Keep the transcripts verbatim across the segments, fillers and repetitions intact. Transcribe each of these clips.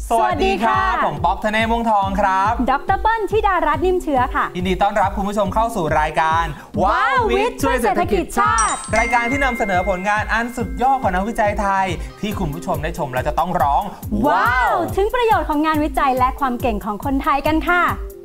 สวัสดีครับผมป๊อกธเนศ ม่วงทองครับดร.เปิ้ลธิดารัตน์นิ่มเชื้อค่ะยินดีต้อนรับคุณผู้ชมเข้าสู่รายการว้าววิทย์ช่วยเศรษฐกิจชาติรายการที่นำเสนอผลงานอันสุดยอดของนักวิจัยไทยที่คุณผู้ชมได้ชมแล้วจะต้องร้องว้าวถึงประโยชน์ของงานวิจัยและความเก่งของคนไทยกันค่ะ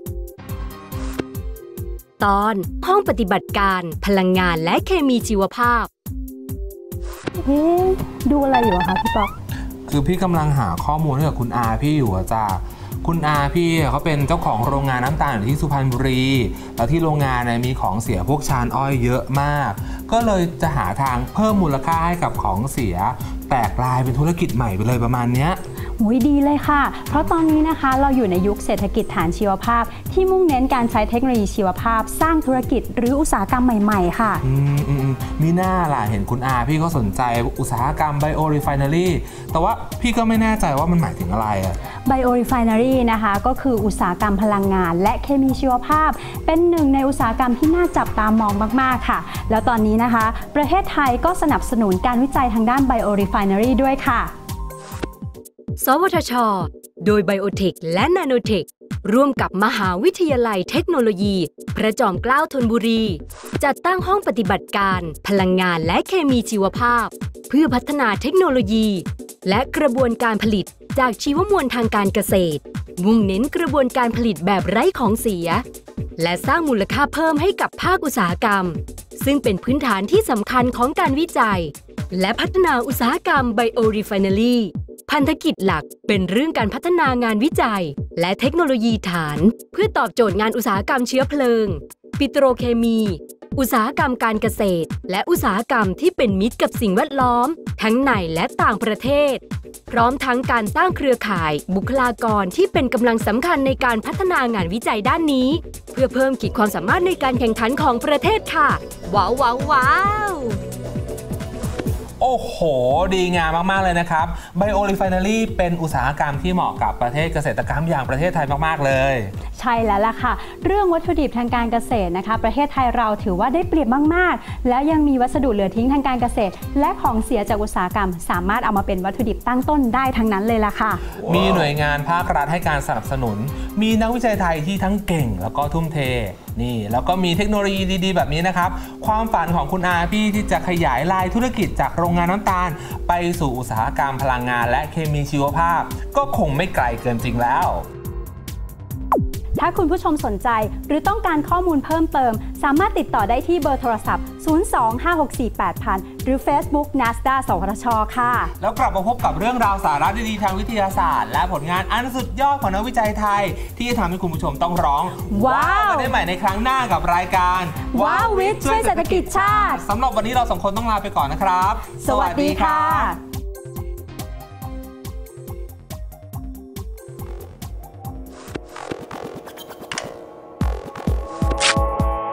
ตอนห้องปฏิบัติการพลังงานและเคมีชีวภาพเอ๊ะดูอะไรอยู่คะพี่ป๊อกคือพี่กำลังหาข้อมูลให้กับคุณอาพี่อยู่อะจ้าคุณอาพี่เขาเป็นเจ้าของโรงงานน้ำตาลอยู่ที่สุพรรณบุรีแล้วที่โรงงานเนี่ยมีของเสียพวกชานอ้อยเยอะมากก็เลยจะหาทางเพิ่มมูลค่าให้กับของเสียแตกลายเป็นธุรกิจใหม่ไปเลยประมาณนี้โอ้ยดีเลยค่ะเพราะตอนนี้นะคะเราอยู่ในยุคเศรษฐกิจฐานชีวภาพที่มุ่งเน้นการใช้เทคโนโลยีชีวภาพสร้างธุรกิจหรืออุตสาหกรรมใหม่ๆค่ะอืมอืมมีหน้าล่ะเห็นคุณอาพี่ก็สนใจอุตสาหกรรมไบโอรีไฟเนอรี่แต่ว่าพี่ก็ไม่แน่ใจว่ามันหมายถึงอะไรอะไบโอรีไฟเนอรี่นะคะก็คืออุตสาหกรรมพลังงานและเคมีชีวภาพเป็นหนึ่งในอุตสาหกรรมที่น่าจับตามองมากๆค่ะแล้วตอนนี้นะคะประเทศไทยก็สนับสนุนการวิจัยทางด้านไบโอรีไฟเนอรี่ด้วยค่ะสวทช.โดยไบโอเทคและนาโนเทคร่วมกับมหาวิทยาลัยเทคโนโลยีพระจอมเกล้าธนบุรีจัดตั้งห้องปฏิบัติการพลังงานและเคมีชีวภาพเพื่อพัฒนาเทคโนโลยีและกระบวนการผลิตจากชีวมวลทางการเกษตรมุ่งเน้นกระบวนการผลิตแบบไร้ของเสียและสร้างมูลค่าเพิ่มให้กับภาคอุตสาหกรรมซึ่งเป็นพื้นฐานที่สำคัญของการวิจัยและพัฒนาอุตสาหกรรมไบโอรีไฟเนอรี่พันธกิจหลักเป็นเรื่องการพัฒนางานวิจัยและเทคโนโลยีฐานเพื่อตอบโจทย์งานอุตสาหกรรมเชื้อเพลิงปิโตรเคมีอุตสาหกรรมการเกษตรและอุตสาหกรรมที่เป็นมิตรกับสิ่งแวดล้อมทั้งในและต่างประเทศพร้อมทั้งการสร้างเครือข่ายบุคลากรที่เป็นกำลังสำคัญในการพัฒนางานวิจัยด้านนี้เพื่อเพิ่มขีดความสามารถในการแข่งขันของประเทศค่ะว้าวว้าวว้าวโอ้โหดีงามมากๆเลยนะครับไบโอรีไฟเนอรี่เป็นอุตสาหกรรมที่เหมาะกับประเทศเกษตรกรรมอย่างประเทศไทยมากๆเลยใช่แล้วล่ะค่ะเรื่องวัตถุดิบทางการเกษตรนะคะประเทศไทยเราถือว่าได้เปรียบมากๆแล้วยังมีวัสดุเหลือทิ้งทางการเกษตรและของเสียจากอุตสาหกรรมสามารถเอามาเป็นวัตถุดิบตั้งต้นได้ทั้งนั้นเลยล่ะค่ะ wow. มีหน่วยงานภาครัฐให้การสนับสนุนมีนักวิจัยไทยที่ทั้งเก่งแล้วก็ทุ่มเทนี่แล้วก็มีเทคโนโลยีดีๆแบบนี้นะครับความฝันของคุณอาพี่ที่จะขยายลายธุรกิจจากโรงงานน้ำตาลไปสู่อุตสาหกรรมพลังงานและเคมีชีวภาพก็คงไม่ไกลเกินจริงแล้วถ้าคุณผู้ชมสนใจหรือต้องการข้อมูลเพิ่มเติมสามารถติดต่อได้ที่เบอร์โทรศัพท์ศูนย์ สอง ห้า หก สี่ แปด ศูนย์ ศูนย์ หรือ Facebook นา เอส ดี เอ สวทช.ค่ะแล้วกลับมาพบกับเรื่องราวสาระดีๆทางวิทยาศาสตร์และผลงานอันสุดยอดของนักวิจัยไทยที่จะทำให้คุณผู้ชมต้องร้องว้าวได้ใหม่ในครั้งหน้ากับรายการว้าววิทย์ช่วยเศรษฐกิจชาติสำหรับวันนี้เราสองคนต้องลาไปก่อนนะครับสวัสดีค่ะ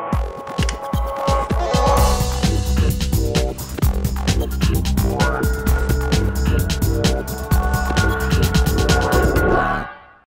What?